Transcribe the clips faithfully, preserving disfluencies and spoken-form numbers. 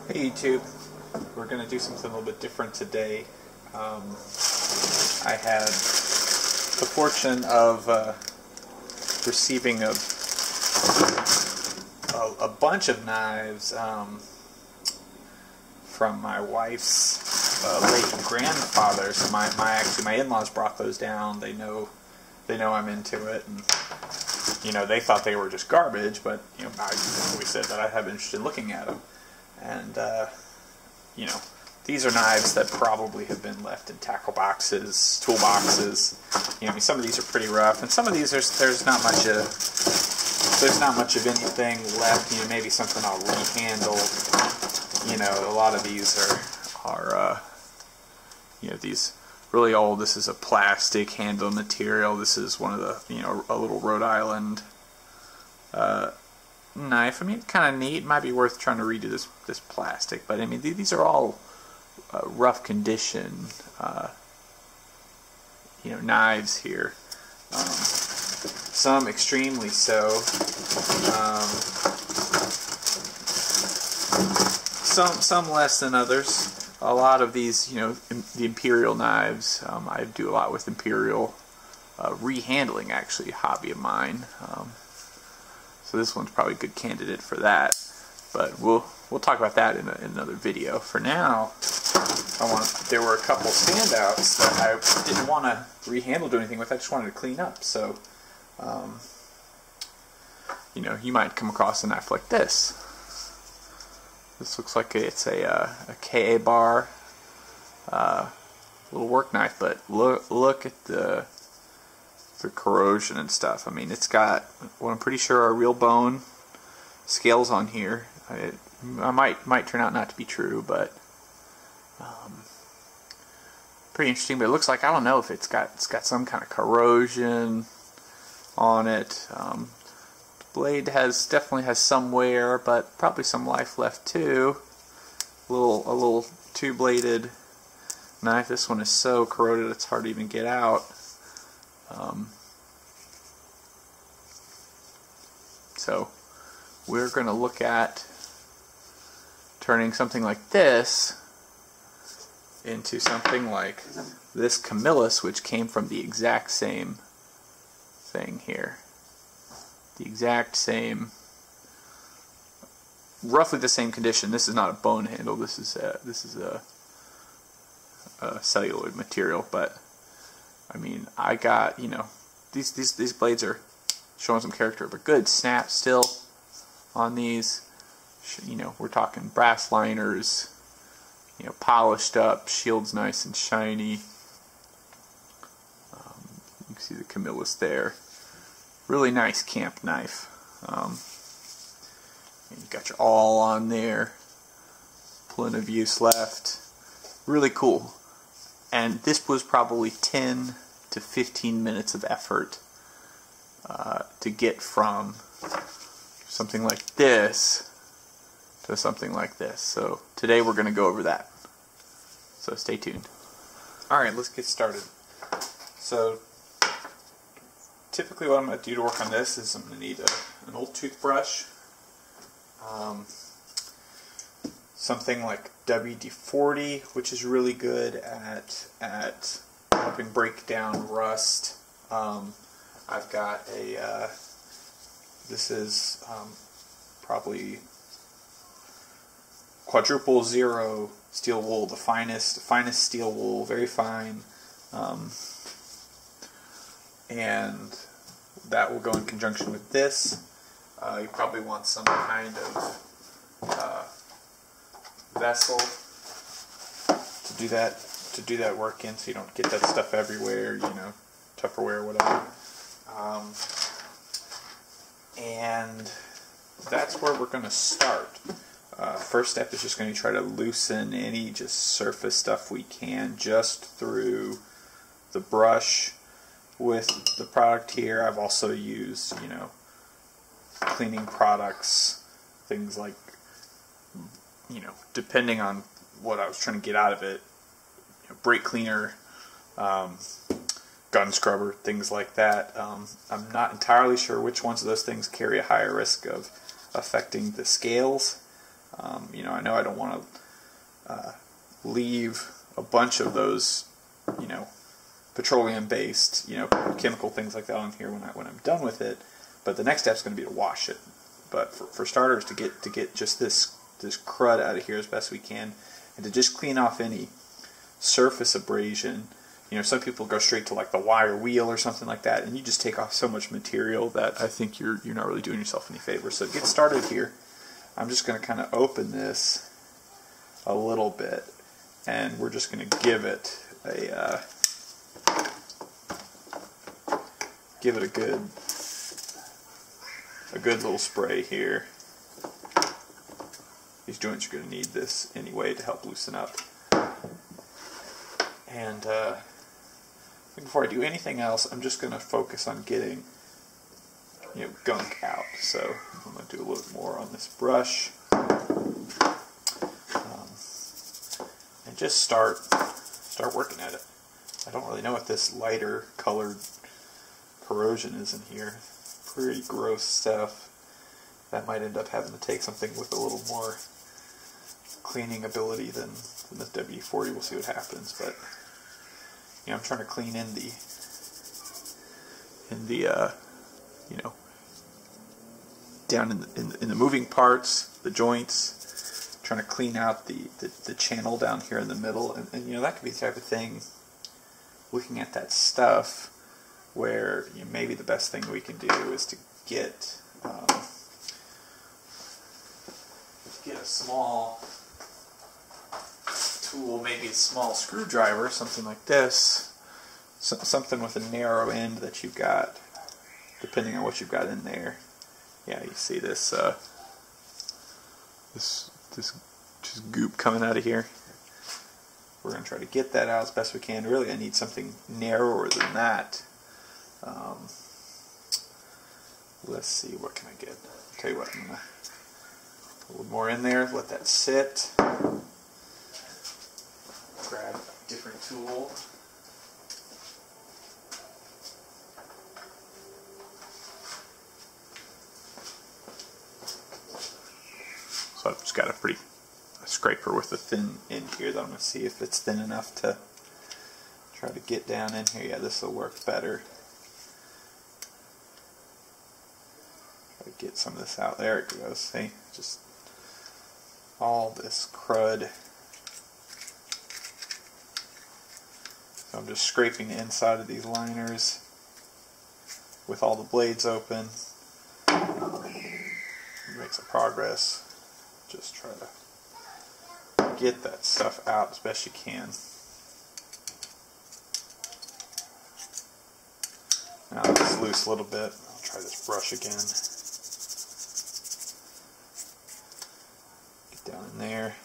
Hey YouTube, we're going to do something a little bit different today. Um, I had the fortune of uh, receiving a, a, a bunch of knives um, from my wife's uh, late grandfather. So my, my actually my in-laws brought those down. They know they know I'm into it, and you know they thought they were just garbage, but you know I always said that I have interest in looking at them. And, uh, you know, these are knives that probably have been left in tackle boxes, tool boxes. You know, I mean, some of these are pretty rough, and some of these there's there's not much of there's not much of anything left. You know, maybe something I'll rehandle. You know, a lot of these are are uh, you know these really old. This is a plastic handle material. This is one of the you know a little Rhode Island. Uh, knife. I mean, kind of neat. Might be worth trying to redo this this plastic, but I mean, th these are all uh, rough condition, uh, you know, knives here. Um, some extremely so. Um, some some less than others. A lot of these, you know, im the Imperial knives. Um, I do a lot with Imperial uh, rehandling. Actually, a hobby of mine. Um, So this one's probably a good candidate for that, but we'll we'll talk about that in, a, in another video. For now, I want there were a couple standouts that I didn't want to rehandle do anything with. I just wanted to clean up. So, um, you know, you might come across a knife like this. This looks like it's a uh, a K A bar uh, little work knife, but look look at the the corrosion and stuff. I mean, it's got what I'm pretty sure are real bone scales on here. I, I might might turn out not to be true, but um, pretty interesting. But it looks like, I don't know if it's got it's got some kind of corrosion on it. Um, the blade has definitely has some wear, but probably some life left too. A little a little two bladed knife. This one is so corroded it's hard to even get out. Um, so we're going to look at turning something like this into something like this Camillus, which came from the exact same thing here. The exact same, roughly the same condition. This is not a bone handle. This is a, this is a, a celluloid material, but I mean, I got, you know, these these these blades are showing some character, but good snap still on these. You know, we're talking brass liners, you know, polished up, shield's nice and shiny. Um, you can see the Camillus there. Really nice camp knife. Um, you got your awl on there. Plenty of use left. Really cool. And this was probably ten to fifteen minutes of effort uh, to get from something like this to something like this. So today we're going to go over that. So stay tuned. Alright, let's get started. So typically what I'm going to do to work on this is I'm going to need a, an old toothbrush. Um, something like W D forty, which is really good at at helping break down rust. Um, I've got a uh, this is um, probably quadruple zero steel wool, the finest finest steel wool, very fine, um, and that will go in conjunction with this. Uh, you probably want some kind of uh, vessel to do that to do that work in, so you don't get that stuff everywhere, you know, Tupperware or whatever. Um, and that's where we're going to start. Uh, first step is just going to try to loosen any just surface stuff we can just through the brush. With the product here, I've also used, you know, cleaning products, things like, you know, depending on what I was trying to get out of it, you know, brake cleaner, um, gun scrubber, things like that. Um, I'm not entirely sure which ones of those things carry a higher risk of affecting the scales. Um, you know, I know I don't want to uh, leave a bunch of those, you know, petroleum-based, you know, chemical things like that on here when I when I'm done with it. But the next step is going to be to wash it. But for, for starters, to get to get just this this crud out of here as best we can, and to just clean off any surface abrasion. You know, some people go straight to like the wire wheel or something like that, and you just take off so much material that I think you're you're not really doing yourself any favors. So to get started here, I'm just going to kind of open this a little bit, and we're just going to give it a uh, give it a good a good little spray here. These joints are going to need this anyway to help loosen up. And uh, before I do anything else, I'm just going to focus on getting, you know, gunk out. So I'm going to do a little bit more on this brush, um, and just start start working at it. I don't really know what this lighter colored corrosion is in here. Pretty gross stuff. That might end up having to take something with a little more cleaning ability than, than the W D forty. We'll see what happens, but you know, I'm trying to clean in the in the uh, you know, down in the, in the in the moving parts, the joints, trying to clean out the, the, the channel down here in the middle, and, and you know, that could be the type of thing, looking at that stuff, where you know, maybe the best thing we can do is to get um, get a small tool, maybe a small screwdriver, something like this, so, something with a narrow end that you've got, depending on what you've got in there. Yeah, you see this uh, this this just goop coming out of here. We're going to try to get that out as best we can. Really, I need something narrower than that. Um, let's see, what can I get? I'll tell you what, I'm going to put a little more in there, let that sit. Grab a different tool. So I've just got a pretty a scraper with a thin end here that I'm going to see if it's thin enough to try to get down in here. Yeah, this will work better. Try to get some of this out. There it goes. See, just all this crud. So I'm just scraping the inside of these liners with all the blades open. Make some progress. Just try to get that stuff out as best you can. Now it's loose a little bit. I'll try this brush again. Get down in there.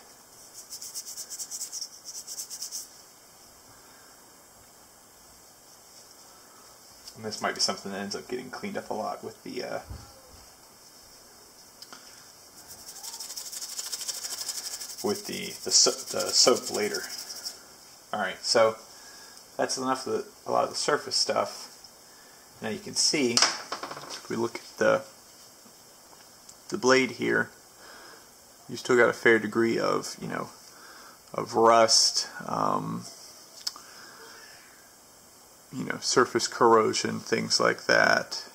And this might be something that ends up getting cleaned up a lot with the uh, with the the, so the soap later. All right, so that's enough of the, a lot of the surface stuff. Now you can see, if we look at the the blade here, you still got a fair degree of you know of rust. Um, you know, surface corrosion, things like that.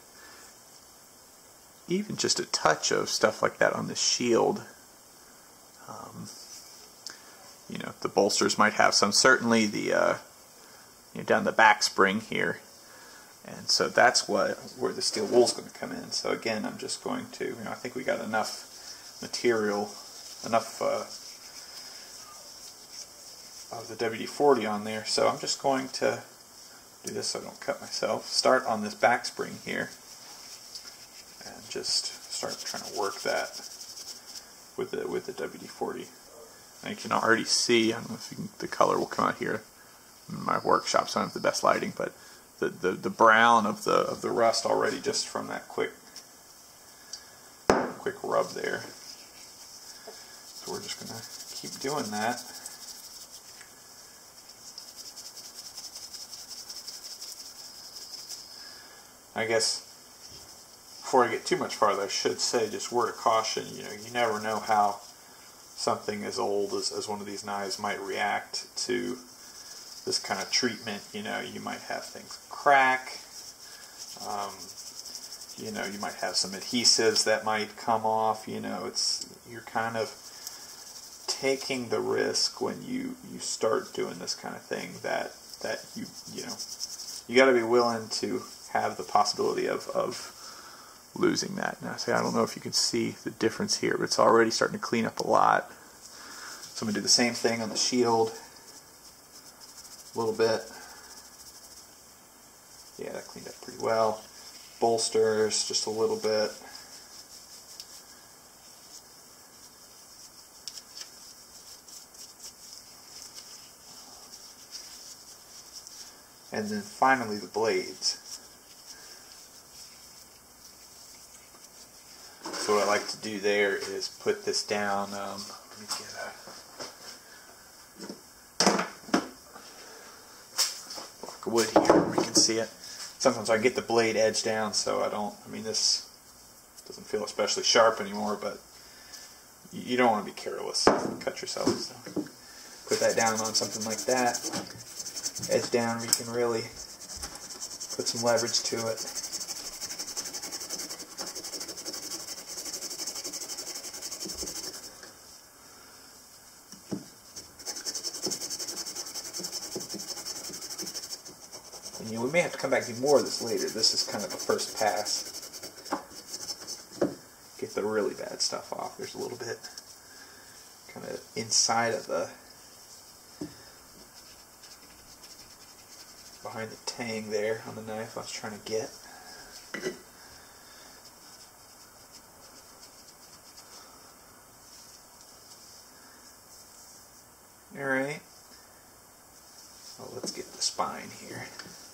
Even just a touch of stuff like that on the shield. Um, you know, the bolsters might have some. Certainly the, uh, you know, down the back spring here. And so that's what where the steel wool's going to come in. So again, I'm just going to, you know, I think we got enough material, enough uh, of the W D forty on there. So I'm just going to do this so I don't cut myself. Start on this back spring here and just start trying to work that with the with the W D forty. And you can already see, I don't know if you can, the color will come out here in my workshop, so I don't have the best lighting, but the, the, the brown of the of the rust already just from that quick quick rub there. So we're just gonna keep doing that. I guess before I get too much farther, I should say just word of caution. You know, you never know how something as old as, as one of these knives might react to this kind of treatment. You know, you might have things crack, um, you know, you might have some adhesives that might come off. You know, it's, you're kind of taking the risk when you, you start doing this kind of thing that, that you, you know, you got to be willing to have the possibility of, of losing that. Now, see, I don't know if you can see the difference here, but it's already starting to clean up a lot. So I'm going to do the same thing on the shield a little bit. Yeah, that cleaned up pretty well. Bolsters, just a little bit. And then finally the blades. So what I like to do there is put this down. Um, let me get a block of wood here where you can see it. Sometimes I get the blade edge down so I don't, I mean, this doesn't feel especially sharp anymore, but you don't want to be careless. Cut yourself. So put that down on something like that. Edge down where you can really put some leverage to it. And you know, we may have to come back and do more of this later. This is kind of a first pass. Get the really bad stuff off. There's a little bit kind of inside of the behind the tang there on the knife I was trying to get. Alright. Well, let's get the spine here.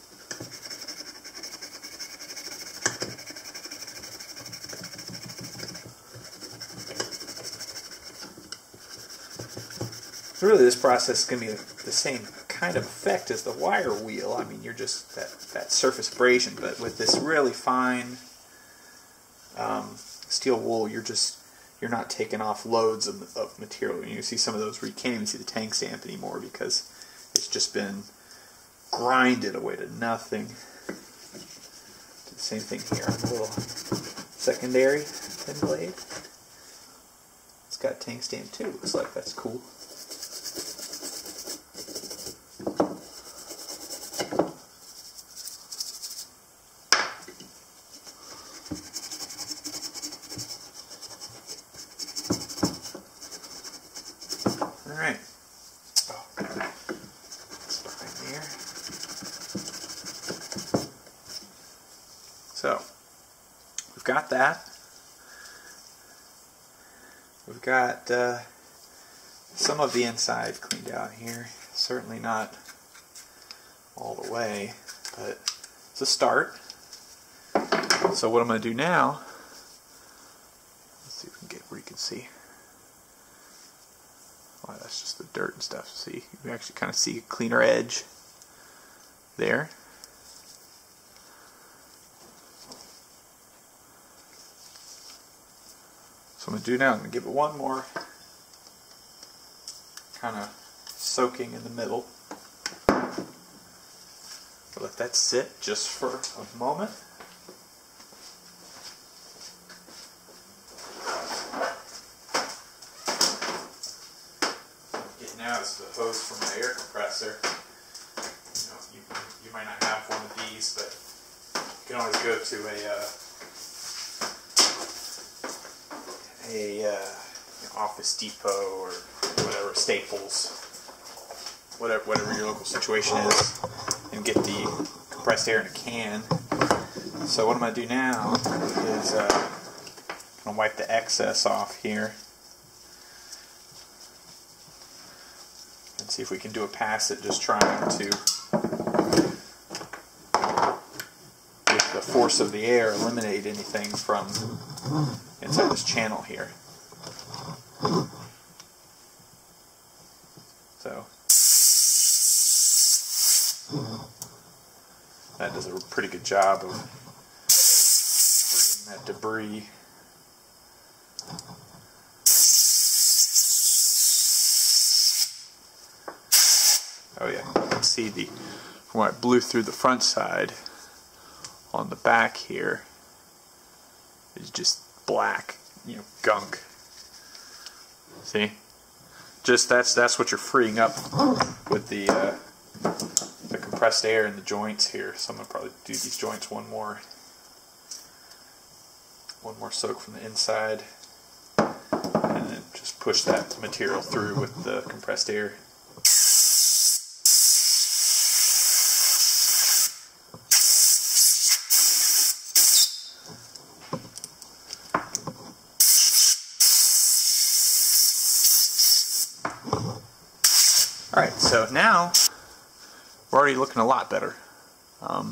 So really this process is going to be the same kind of effect as the wire wheel. I mean, you're just that, that surface abrasion, but with this really fine um, steel wool, you're just you're not taking off loads of, of material. And you see some of those where you can't even see the tang stamp anymore because it's just been grinded away to nothing. Do the same thing here on the little secondary thin blade. It's got tang stamp too. Looks like that's cool. Alright. Oh, it's behind here. So, we've got that. We've got uh, some of the inside cleaned out here. Certainly not all the way, but it's a start. So what I'm going to do now, let's see if we can get where you can see. Oh, that's just the dirt and stuff. See, you actually kind of see a cleaner edge there. So what I'm going to do now, I'm going to give it one more kind of soaking in the middle. Let that sit just for a moment. Getting out is the hose from my air compressor. You know, you, you might not have one of these, but you can always go to a uh, a uh, you know, Office Depot or whatever, Staples, whatever whatever your local situation is, and get the compressed air in a can. So what I'm going to do now is uh, I'm going to wipe the excess off here and see if we can do a pass it, just trying to, with the force of the air, eliminate anything from inside this channel here. So that does a pretty good job of freeing that debris. Oh yeah, you can see the, from where I blew through the front side, on the back here is just black, you know, gunk. See? Just that's that's what you're freeing up with the uh, the compressed air in the joints here. So I'm gonna probably do these joints one more, one more soak from the inside, and then just push that material through with the compressed air. Alright, so now we're already looking a lot better. Um,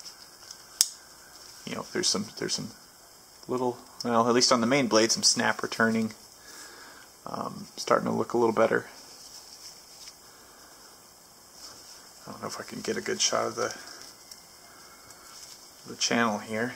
you know, there's some there's some little, well, at least on the main blade, some snap returning. Um, starting to look a little better. I don't know if I can get a good shot of the the channel here,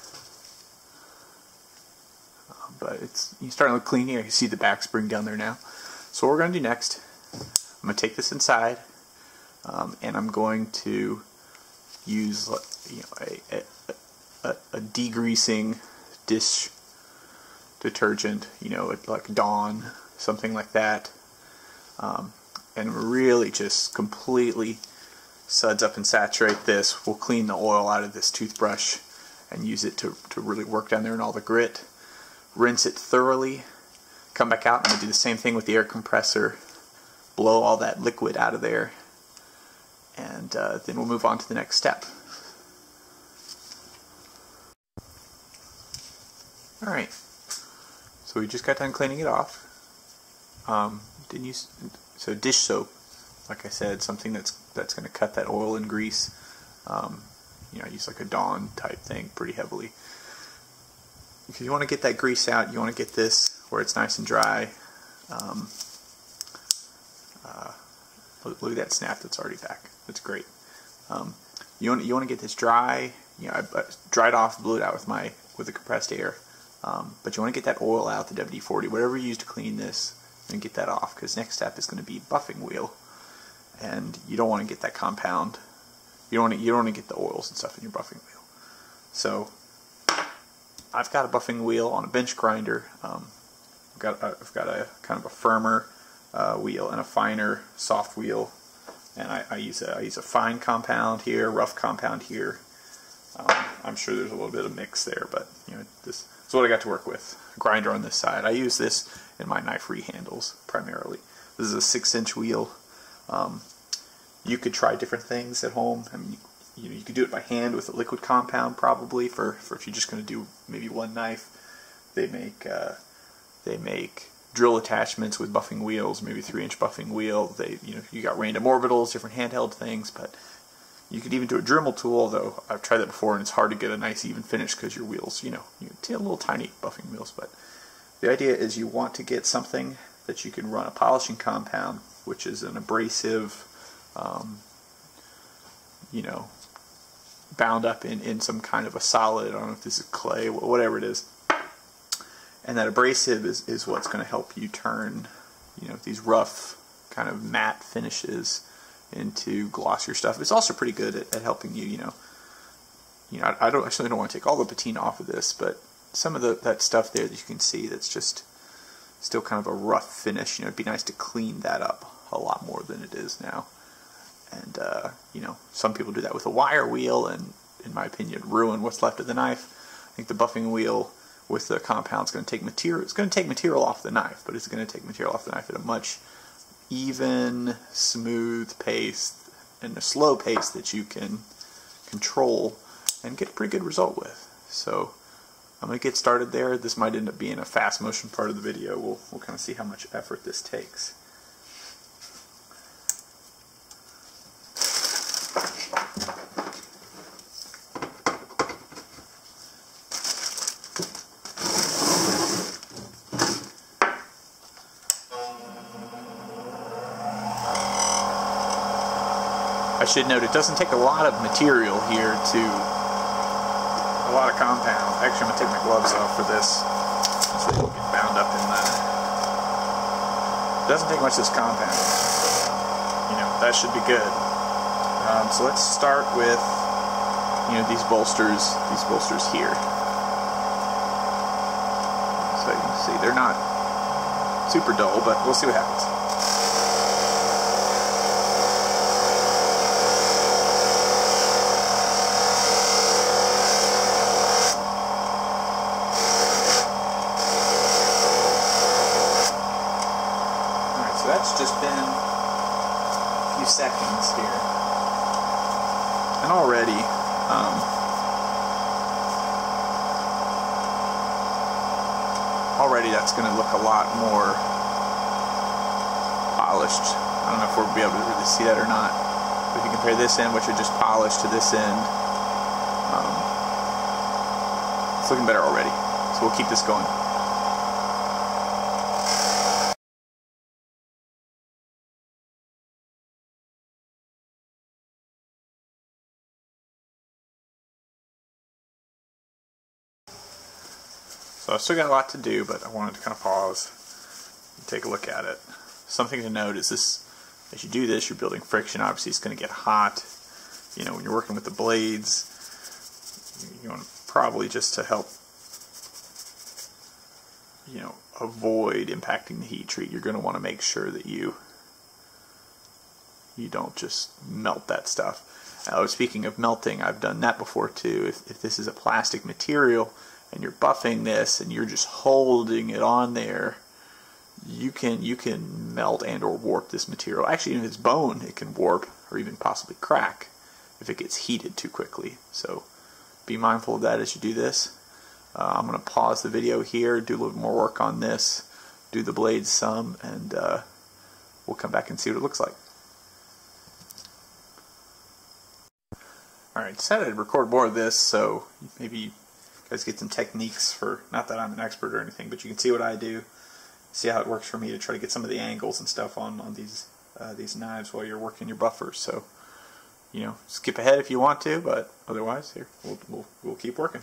uh, but it's you starting to look clean here. You see the back spring down there now. So what we're going to do next, I'm going to take this inside, um, and I'm going to use, you know, a, a, a, a degreasing dish detergent, you know, like Dawn, something like that, um, and really just completely suds up and saturate this. We'll clean the oil out of this toothbrush and use it to, to really work down there in all the grit. Rinse it thoroughly, come back out, and I'm going to do the same thing with the air compressor. Blow all that liquid out of there, and uh, then we'll move on to the next step. Alright, so we just got done cleaning it off. Um, didn't use so dish soap, like I said, something that's that's going to cut that oil and grease. Um, you know, I use like a Dawn type thing pretty heavily. Because you want to get that grease out, you want to get this where it's nice and dry. Um, Uh, look, look at that snap that's already back. That's great. Um, you want you want to get this dry. You know, I, I dried off, blew it out with my with the compressed air. Um, but you want to get that oil out, the W D forty, whatever you use to clean this, and get that off. Because next step is going to be buffing wheel, and you don't want to get that compound. You don't want to you don't want to get the oils and stuff in your buffing wheel. So I've got a buffing wheel on a bench grinder. Um, I've got a, I've got a kind of a firmer Uh, wheel and a finer soft wheel, and I, I use a I use a fine compound here, rough compound here. Um, I'm sure there's a little bit of mix there, but you know, this is what I got to work with. Grinder on this side. I use this in my knife rehandles primarily. This is a six-inch wheel. Um, you could try different things at home. I mean, you, you know, you could do it by hand with a liquid compound probably for for if you're just going to do maybe one knife. They make uh, they make drill attachments with buffing wheels, maybe three inch buffing wheel. They, you know, you got random orbitals, different handheld things, but you could even do a Dremel tool, although I've tried that before and it's hard to get a nice even finish because your wheels, you know, you have little tiny buffing wheels. But the idea is you want to get something that you can run a polishing compound, which is an abrasive, um, you know, bound up in, in some kind of a solid. I don't know if this is clay, whatever it is. And that abrasive is, is what's going to help you turn, you know, these rough kind of matte finishes into glossier stuff. It's also pretty good at, at helping you, you know, you know, I, I don't actually don't want to take all the patina off of this, but some of the that stuff there that you can see that's just still kind of a rough finish. You know, it'd be nice to clean that up a lot more than it is now. And uh, you know, some people do that with a wire wheel, and in my opinion, ruin what's left of the knife. I think the buffing wheel with the compound is going to take material. It's going to take material off the knife, but it's going to take material off the knife at a much even, smooth pace and a slow pace that you can control and get a pretty good result with. So I'm going to get started there. This might end up being a fast motion part of the video. We'll we'll kind of see how much effort this takes. I should note it doesn't take a lot of material here to a lot of compound. Actually, I'm gonna take my gloves off for this so they don't get bound up in the. It doesn't take much of this compound. You know, that should be good. Um, so let's start with, you know, these bolsters, these bolsters here. So you can see they're not super dull, but we'll see what happens. Alright, so that's just been a few seconds here. And already, um, already that's going to look a lot more polished. I don't know if we'll be able to really see that or not. But if you compare this end, which are just polished, to this end, um, it's looking better already. So we'll keep this going. So I've still got a lot to do, but I wanted to kind of pause and take a look at it. Something to note is this, as you do this, you're building friction. Obviously it's going to get hot. You know, when you're working with the blades, you want to probably, just to help, you know, avoid impacting the heat treat, you're going to want to make sure that you you don't just melt that stuff. Now, speaking of melting, I've done that before too. If, if this is a plastic material and you're buffing this and you're just holding it on there, you can you can melt and or warp this material. Actually, if it's bone, it can warp or even possibly crack if it gets heated too quickly. So be mindful of that as you do this. Uh, I'm going to pause the video here, do a little more work on this, do the blades some, and uh, we'll come back and see what it looks like. Alright, decided to record more of this, so maybe you guys get some techniques for, not that I'm an expert or anything, but you can see what I do, see how it works for me to try to get some of the angles and stuff on, on these uh, these knives while you're working your buffers. So, you know, skip ahead if you want to, but otherwise, here, we'll, we'll, we'll keep working.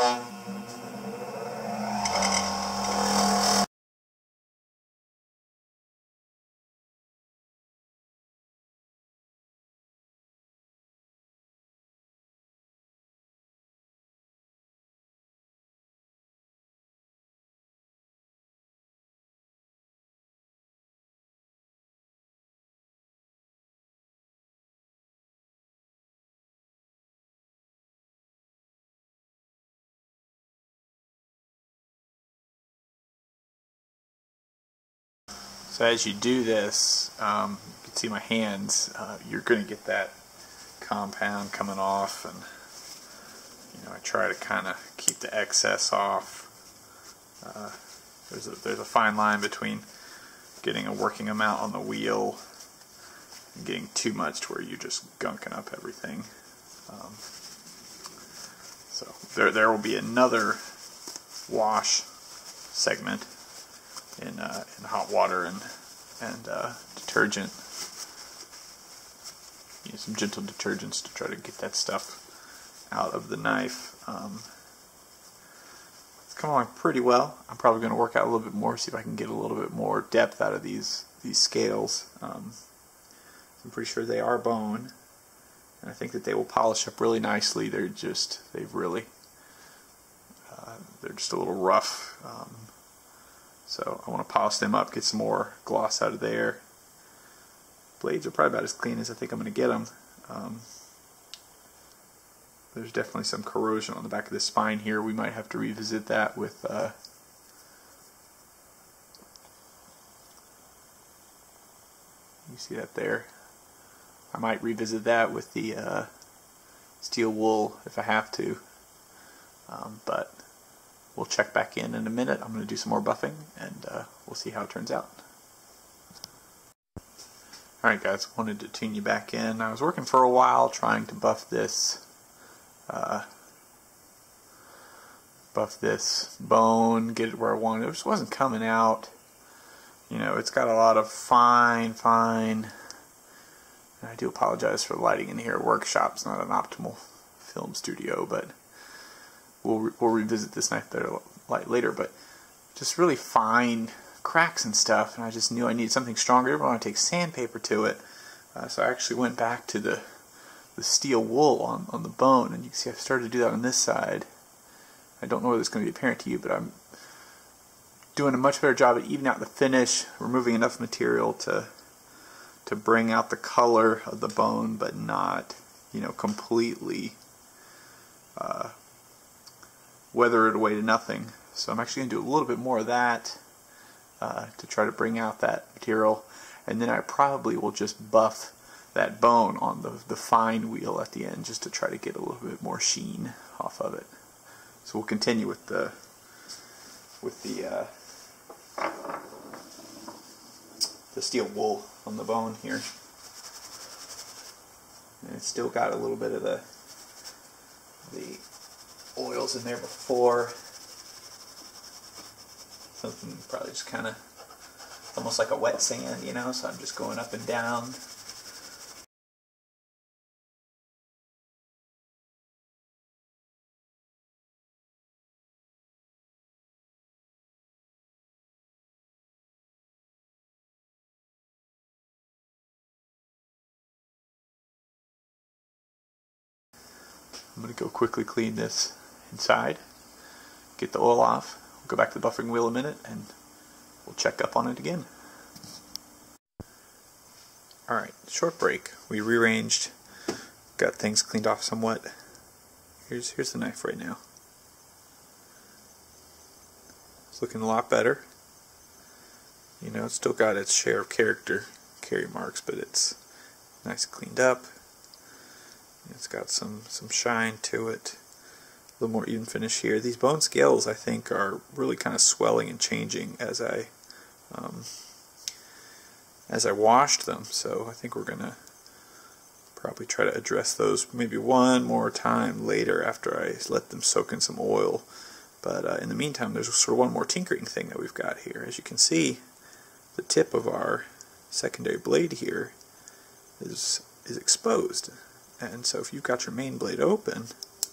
So as you do this, um, you can see my hands, uh, you're going to get that compound coming off, and you know, I try to kind of keep the excess off. Uh, there's, a, there's a fine line between getting a working amount on the wheel and getting too much to where you're just gunking up everything. Um, so there, there will be another wash segment in uh, in hot water and and uh, detergent. Use some gentle detergents to try to get that stuff out of the knife. Um, it's come along pretty well. I'm probably going to work out a little bit more, see if I can get a little bit more depth out of these these scales. Um, I'm pretty sure they are bone, and I think that they will polish up really nicely. They're just they've really uh, they're just a little rough. Um, So I want to polish them up, get some more gloss out of there. Blades are probably about as clean as I think I'm going to get them. Um, there's definitely some corrosion on the back of the spine here. We might have to revisit that with uh, you see that there? I might revisit that with the uh, steel wool if I have to. Um, but we'll check back in in a minute. I'm going to do some more buffing, and uh, we'll see how it turns out. Alright guys, wanted to tune you back in. I was working for a while trying to buff this uh, buff this bone, get it where I wanted. It just wasn't coming out. You know, it's got a lot of fine, fine, and I do apologize for the lighting in here. Workshop's not an optimal film studio, but We'll, re we'll revisit this knife better later, but just really fine cracks and stuff, and I just knew I needed something stronger. I didn't want to take sandpaper to it, Uh, so I actually went back to the, the steel wool on, on the bone, and you can see I've started to do that on this side. I don't know whether it's going to be apparent to you, but I'm doing a much better job at evening out the finish, removing enough material to to bring out the color of the bone, but not, you know, completely uh, weather it away to nothing. So I'm actually going to do a little bit more of that uh, to try to bring out that material, and then I probably will just buff that bone on the, the fine wheel at the end just to try to get a little bit more sheen off of it. So we'll continue with the with the uh, the steel wool on the bone here, and it's still got a little bit of the the oils in there before. Something probably just kind of almost like a wet sand, you know. So I'm just going up and down. I'm going to go quickly clean this inside, get the oil off, we'll go back to the buffing wheel a minute, and we'll check up on it again. Alright, short break. We rearranged, got things cleaned off somewhat. Here's, here's the knife right now. It's looking a lot better. You know, it's still got its share of character, carry marks, but it's nice cleaned up. It's got some, some shine to it, a little more even finish here. These bone scales, I think, are really kind of swelling and changing as I um, as I washed them. So I think we're going to probably try to address those maybe one more time later after I let them soak in some oil. But uh, in the meantime, there's sort of one more tinkering thing that we've got here. As you can see, the tip of our secondary blade here is is exposed. And so if you've got your main blade open,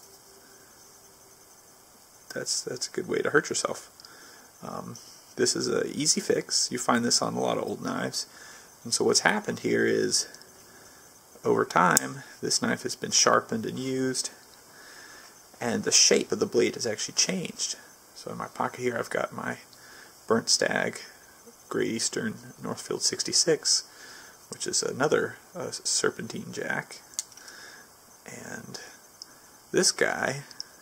that's that's a good way to hurt yourself. Um, this is an easy fix. You find this on a lot of old knives. And so what's happened here is, over time, this knife has been sharpened and used, and the shape of the blade has actually changed. So in my pocket here I've got my Burnt Stag Great Eastern Northfield sixty-six, which is another uh, serpentine jack. And this guy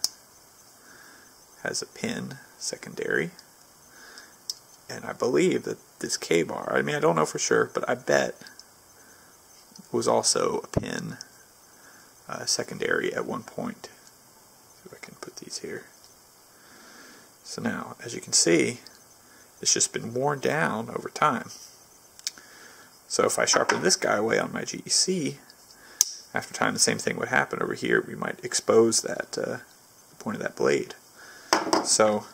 has a pin secondary, and I believe that this K-bar, I mean I don't know for sure, but I bet was also a pin uh, secondary at one point. See if I can put these here. So now, as you can see, it's just been worn down over time. So if I sharpen this guy away on my G E C, after time, the same thing would happen over here. We might expose that uh, the point of that blade. So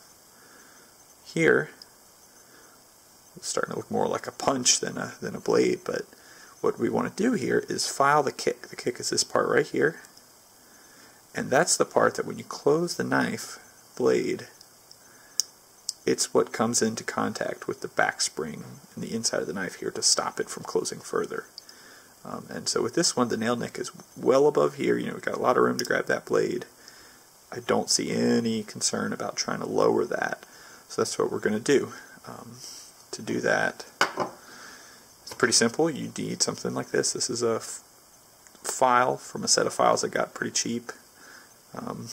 here, it's starting to look more like a punch than a than a blade. But what we want to do here is file the kick. The kick is this part right here, and that's the part that when you close the knife blade, it's what comes into contact with the back spring in the inside of the knife here to stop it from closing further. Um, and so with this one, the nail nick is well above here. You know, we've got a lot of room to grab that blade. I don't see any concern about trying to lower that. So that's what we're going to do. Um, to do that, it's pretty simple. You need something like this. This is a f file from a set of files I got pretty cheap. Um,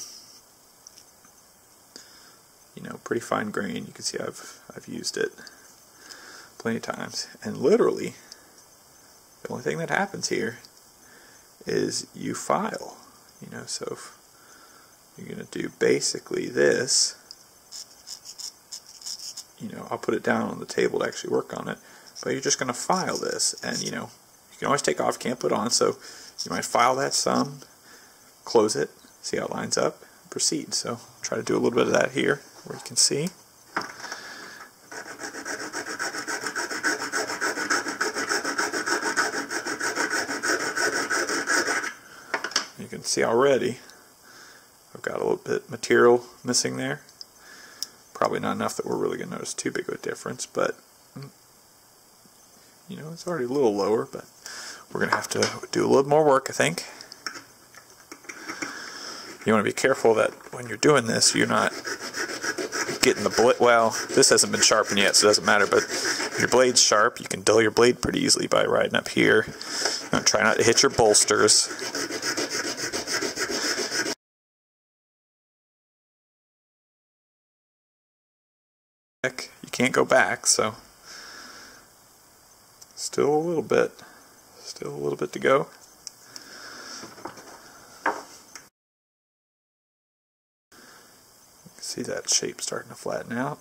you know, pretty fine grain. You can see I've I've used it plenty of times. And literally, the only thing that happens here is you file, you know, so if you're going to do basically this, you know, I'll put it down on the table to actually work on it, but you're just going to file this, and, you know, you can always take off, can't put on, so you might file that some, close it, see how it lines up, proceed. So try to do a little bit of that here, where you can see. You can see already I've got a little bit material missing there. Probably not enough that we're really going to notice too big of a difference, but you know, it's already a little lower, but we're going to have to do a little more work, I think. You want to be careful that when you're doing this, you're not getting the blade. Well, this hasn't been sharpened yet, so it doesn't matter, but if your blade's sharp, you can dull your blade pretty easily by riding up here. You know, try not to hit your bolsters. You can't go back, so still a little bit, still a little bit to go. See that shape starting to flatten out.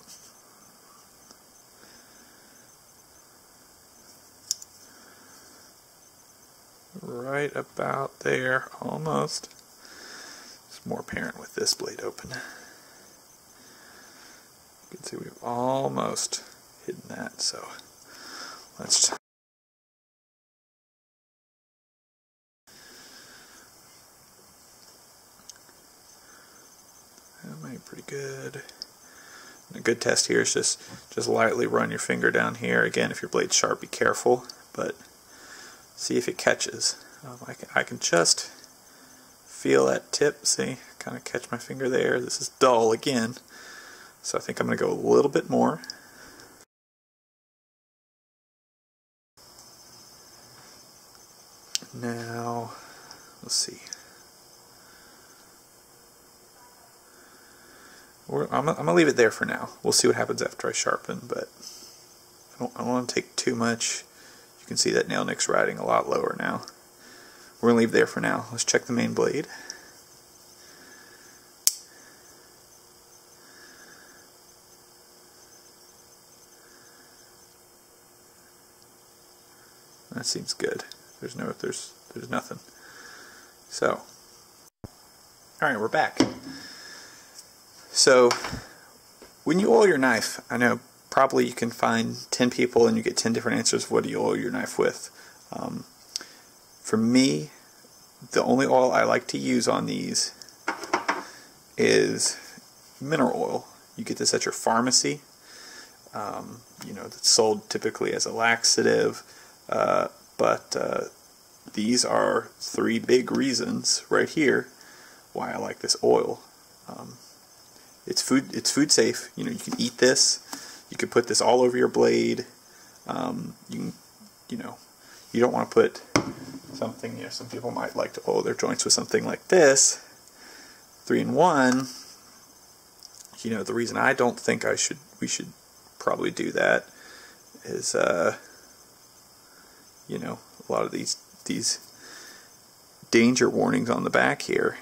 Right about there, almost. It's more apparent with this blade open. You can see we've almost hidden that, so let's just that might be pretty good. And a good test here is just just lightly run your finger down here. Again, if your blade's sharp, be careful, but see if it catches. Um, I can I can just feel that tip. See, kind of catch my finger there. This is dull again, so I think I'm going to go a little bit more. Now, let's see. We're, I'm, I'm going to leave it there for now. We'll see what happens after I sharpen, but I don't, I don't want to take too much. You can see that nail nick's riding a lot lower now. We're going to leave there for now. Let's check the main blade. That seems good. There's no, there's, there's nothing. So, all right, we're back. So, when you oil your knife, I know probably you can find ten people and you get ten different answers. What do you oil your knife with? Um, for me, the only oil I like to use on these is mineral oil. You get this at your pharmacy. Um, you know, it's sold typically as a laxative, uh, but uh, these are three big reasons right here why I like this oil. Um, It's food. It's food safe. You know, you can eat this. You can put this all over your blade. Um, you can, you know, you don't want to put something. You know, some people might like to oil their joints with something like this, three in one. You know, the reason I don't think I should, we should probably do that is, uh, you know, a lot of these these danger warnings on the back here.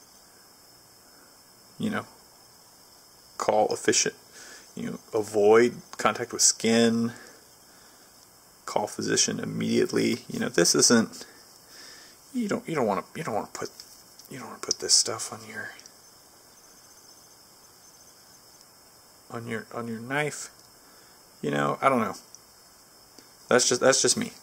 You know. Call efficient, you know, avoid contact with skin, call physician immediately. You know, this isn't, you don't you don't want to you don't want to put you don't want to put this stuff on your on your on your knife. You know, I don't know. That's just that's just me.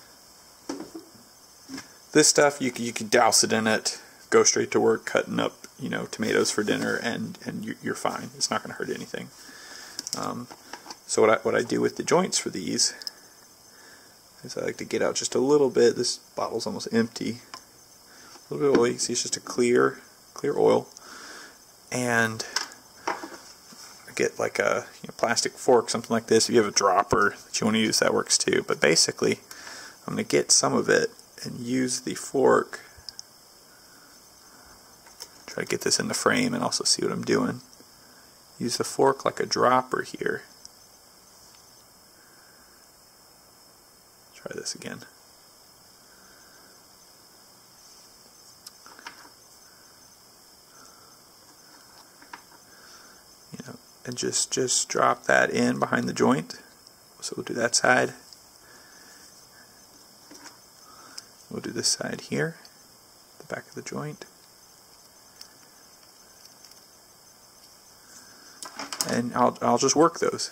This stuff you you could douse it in it, go straight to work cutting up, you know, tomatoes for dinner, and and you're fine. It's not going to hurt anything. Um, so what I what I do with the joints for these is I like to get out just a little bit. This bottle's almost empty. A little bit of oil. You can see it's just a clear clear oil, and I get like a you know, plastic fork, something like this. If you have a dropper that you want to use, that works too. But basically, I'm going to get some of it and use the fork. Try to get this in the frame and also see what I'm doing. Use the fork like a dropper here. Try this again. You know, and just just drop that in behind the joint. So we'll do that side. We'll do this side here, the back of the joint. And I'll, I'll just work those.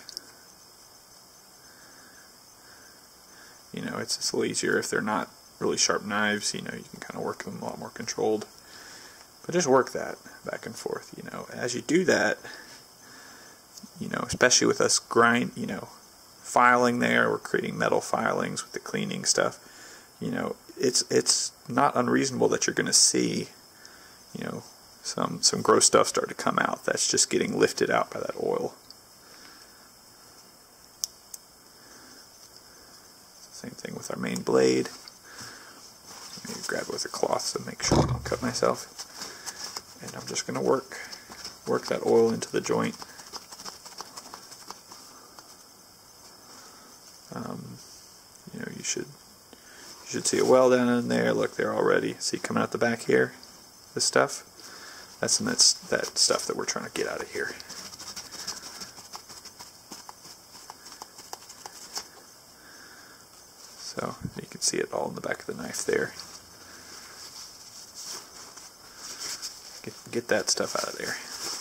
You know, it's, it's a little easier if they're not really sharp knives. You know, you can kind of work them a lot more controlled. But just work that back and forth, you know. As you do that, you know, especially with us grind, you know, filing there, we're creating metal filings with the cleaning stuff. you know, it's it's not unreasonable that you're going to see, you know, some some gross stuff start to come out. That's just getting lifted out by that oil. Same thing with our main blade. Let me grab it with a cloth to make sure I don't cut myself. And I'm just going to work work that oil into the joint. Um, you know, you should you should see it well down in there. Look there already. See coming out the back here, this stuff. That's that's that stuff that we're trying to get out of here. So you can see it all in the back of the knife there. Get, get that stuff out of there.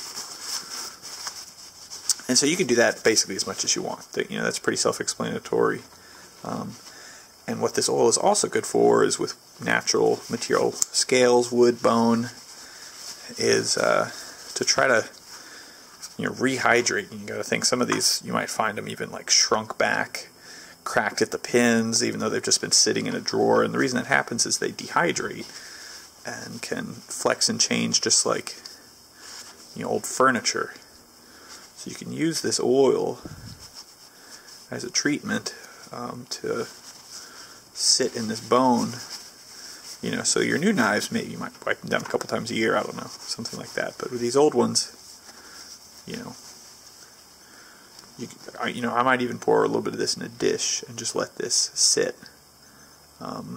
And so you can do that basically as much as you want. You know, that's pretty self-explanatory. Um, and what this oil is also good for is with natural material, scales, wood, bone, is uh, to try to, you know, rehydrate. You got to think some of these, you might find them even like shrunk back, cracked at the pins, even though they've just been sitting in a drawer. And the reason that happens is they dehydrate and can flex and change just like, you know, old furniture. So you can use this oil as a treatment um, to sit in this bone. You know, so your new knives, maybe you might wipe them down a couple times a year, I don't know, something like that. But with these old ones, you know, you, you know, I might even pour a little bit of this in a dish and just let this sit. Um,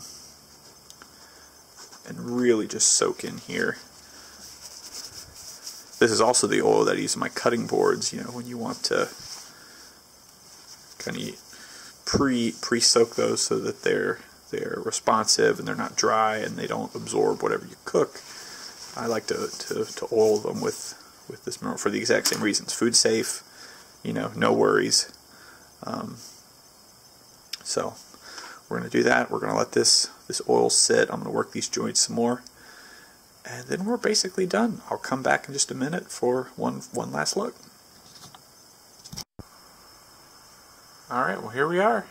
and really just soak in here. This is also the oil that I use in my cutting boards, you know, when you want to kind of pre, pre-soak those so that they're they're responsive and they're not dry and they don't absorb whatever you cook. I like to, to, to oil them with, with this mineral for the exact same reasons. Food safe, you know, no worries. Um, so we're going to do that. We're going to let this, this oil sit. I'm going to work these joints some more. And then we're basically done. I'll come back in just a minute for one, one last look. Alright, well here we are.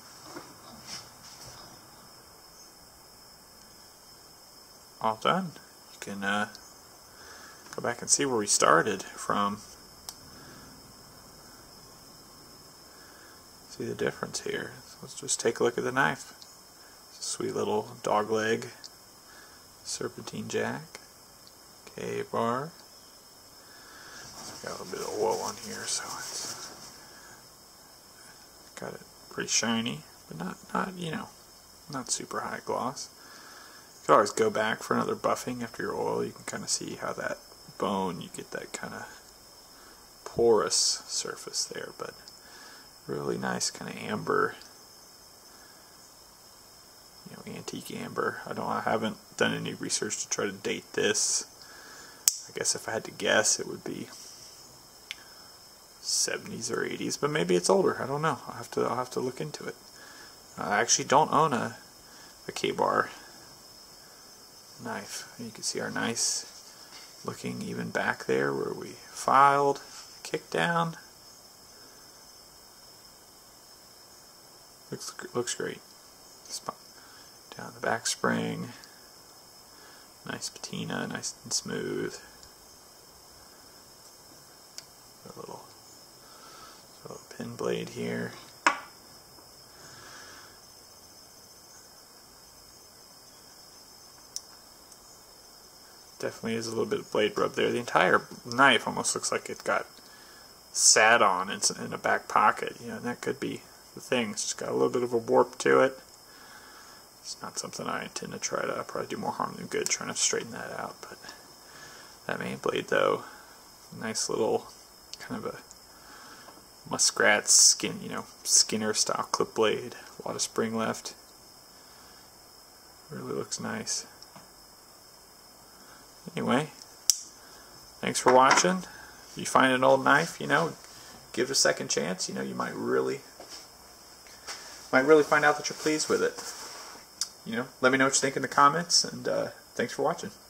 All done. You can uh, go back and see where we started from. See the difference here. So let's just take a look at the knife. It's a sweet little dog leg, serpentine jack, K-bar. Got a little bit of oil on here, so it's got it pretty shiny, but not, not you know, not super high gloss. You can always go back for another buffing after your oil. You can kind of see how that bone, you get that kind of porous surface there, but really nice kind of amber, you know, antique amber. I don't, I haven't done any research to try to date this. I guess if I had to guess, it would be seventies or eighties, but maybe it's older. I don't know. I'll have to, I'll have to look into it. I actually don't own a, a K-bar knife. You can see our nice looking even back there where we filed, kicked down. Looks looks great. Down the back spring, nice patina, nice and smooth. A little, a little pin blade here. Definitely is a little bit of blade rub there. The entire knife almost looks like it got sat on. It's in a back pocket, you know, and that could be the thing. It's just got a little bit of a warp to it. It's not something I intend to try to probably do more harm than good trying to straighten that out. But that main blade, though, nice little kind of a muskrat skin, you know, Skinner style clip blade. A lot of spring left. Really looks nice. Anyway, thanks for watching. If you find an old knife, you know, give it a second chance. You know, you might really, might really find out that you're pleased with it. You know, let me know what you think in the comments, and uh, thanks for watching.